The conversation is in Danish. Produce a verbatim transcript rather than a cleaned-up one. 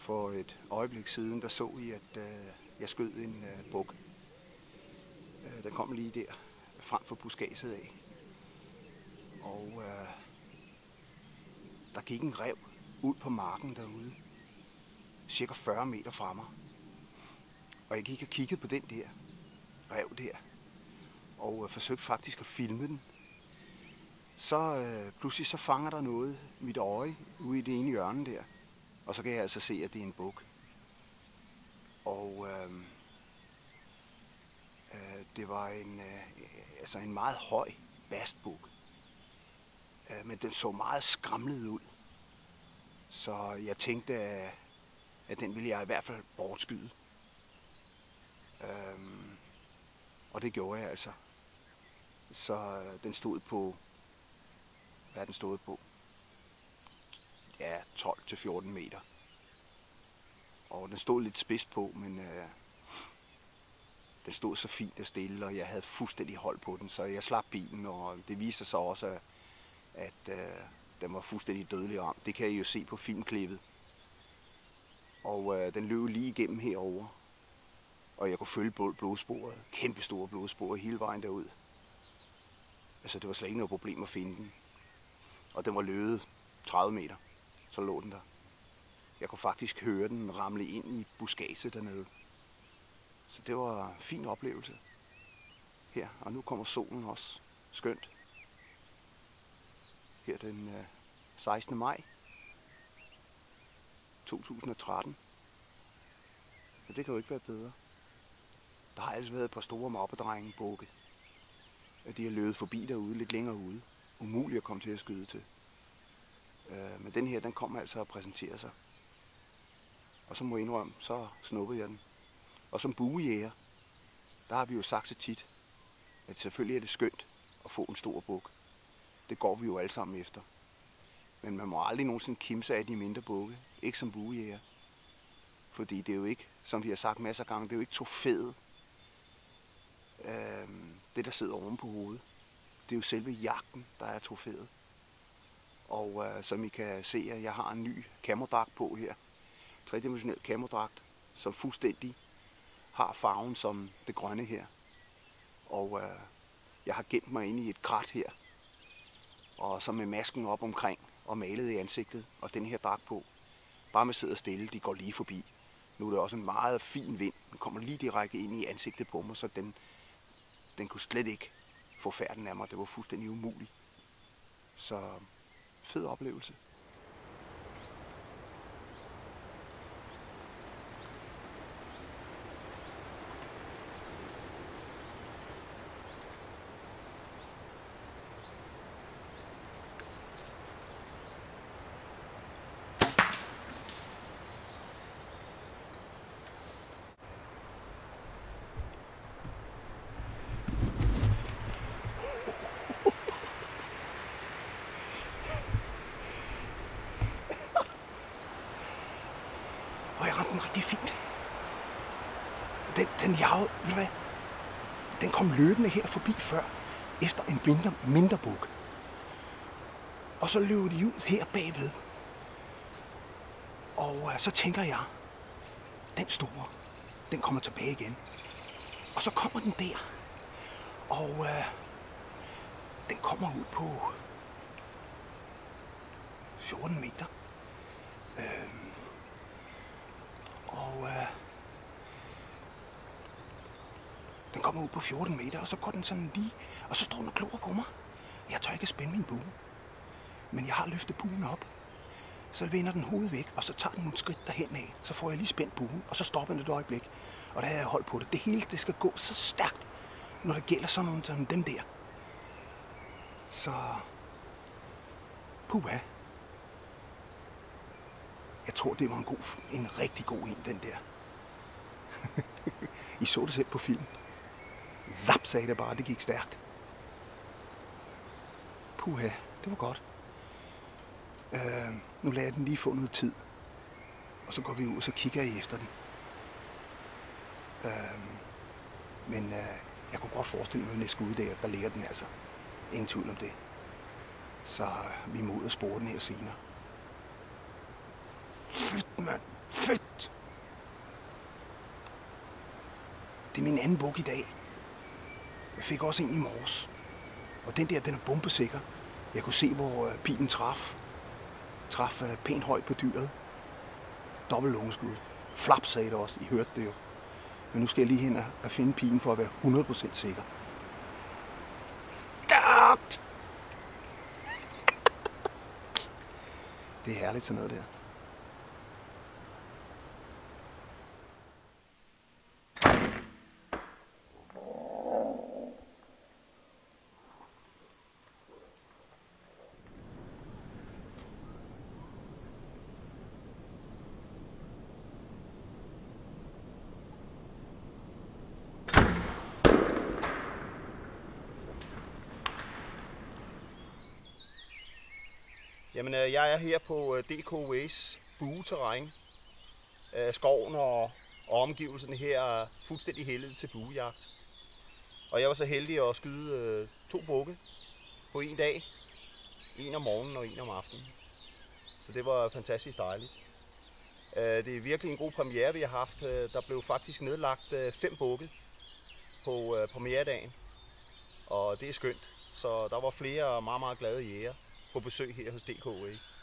For et øjeblik siden, der så I, at øh, jeg skød en øh, buk. Øh, den kom lige der, frem for buskadset af. Og øh, der gik en ræv ud på marken derude, cirka fyrre meter fra mig. Og jeg gik og kiggede på den der ræv der, og øh, forsøgte faktisk at filme den. Så øh, pludselig så fanger der noget i mit øje ude i det ene hjørne der. Og så kan jeg altså se, at det er en buk. Og øh, øh, det var en, øh, altså en meget høj bastbuk. Øh, men den så meget skramlet ud. Så jeg tænkte, at, at den ville jeg i hvert fald bortskyde. Øh, og det gjorde jeg altså. Så øh, den stod på, hvad den stod på? Ja, tolv til fjorten meter. Og den stod lidt spids på, men øh, den stod så fint og stille, og jeg havde fuldstændig hold på den, så jeg slap bilen, og det viste sig også, at, at øh, den var fuldstændig dødelig ramt. Det kan I jo se på filmklippet. Og øh, den løb lige igennem herover, og jeg kunne følge blodsporet, kæmpe store blodspor hele vejen derud. Altså, det var slet ikke noget problem at finde den. Og den var løbet tredive meter. Så lå den der. Jeg kunne faktisk høre den ramle ind i buskadset dernede. Så det var en fin oplevelse her. Og nu kommer solen også skønt. Her den øh, sekstende maj to tusind og tretten. Så det kan jo ikke være bedre. Der har altså været et par store moppedrengebukke. De har løbet forbi derude, lidt længere ude. Umuligt at komme til at skyde til. Øh, men den her, den kom altså og præsenterede sig. Og så må jeg indrømme, så snuppede jeg den. Og som buejæger, der har vi jo sagt så tit, at selvfølgelig er det skønt at få en stor buk. Det går vi jo alle sammen efter. Men man må aldrig nogensinde kimse af de mindre bukke. Ikke som buejæger. Fordi det er jo ikke, som vi har sagt masser af gange, det er jo ikke trofæet. Øh, det, der sidder oven på hovedet. Det er jo selve jagten, der er trofæet. Og øh, som I kan se, at jeg har en ny camodragt på her. Tredimensionel camodragt, som fuldstændig har farven som det grønne her. Og øh, jeg har gemt mig inde i et krat her. Og så med masken op omkring og malet i ansigtet og den her dragt på. Bare med sidde stille, de går lige forbi. Nu er det også en meget fin vind. Den kommer lige direkte ind i ansigtet på mig, så den, den kunne slet ikke få færden af mig. Det var fuldstændig umuligt. Så fed oplevelse. Og jeg ramte den rigtig fint. Den, den jagede, ved du hvad? Den kom løbende her forbi før, efter en mindre, mindre buk. Og så løb de ud her bagved. Og uh, så tænker jeg, den store, den kommer tilbage igen. Og så kommer den der. Og uh, den kommer ud på fjorten meter. Uh, Og øh, den kommer ud på fjorten meter, og så går den sådan lige, og så står den og glor på mig. Jeg tør ikke spænde min bue, men jeg har løftet buen op. Så vender den hovedet væk, og så tager den nogle skridt derhen af. Så får jeg lige spændt buen, og så stopper den et øjeblik. Og der har jeg holdt på det. Det hele, det skal gå så stærkt, når det gælder sådan nogle som dem der. Så puha. Jeg tror, det var en, god, en rigtig god en, den der. I så det selv på film. Zap, sagde det bare, det gik stærkt. Puha, det var godt. Øh, nu lader jeg den lige få noget tid. Og så går vi ud, og så kigger jeg efter den. Øh, men øh, jeg kunne godt forestille mig, at næste skud der, der ligger den altså. Ingen tvivl om det. Så vi må ud og spore den her senere. Mand. Fedt! Det er min anden buk i dag. Jeg fik også en i morges. Og den der, den er bombesikker. Jeg kunne se, hvor pilen traf. Traf pænt højt på dyret. Dobbelt lungeskud. Flap sagde det også. I hørte det jo. Men nu skal jeg lige hen og finde pilen for at være hundrede procent sikker. Start! Det er herligt sådan noget der. Jamen, jeg er her på D K Ways bueterræn. Skoven og, og omgivelserne her er fuldstændig heldet til buejagt. Og jeg var så heldig at skyde to bukke på en dag. En om morgenen og en om aftenen. Så det var fantastisk dejligt. Det er virkelig en god premiere, vi har haft. Der blev faktisk nedlagt fem bukke på premieredagen. Og det er skønt. Så der var flere meget, meget glade jæger på besøg her hos D K Way.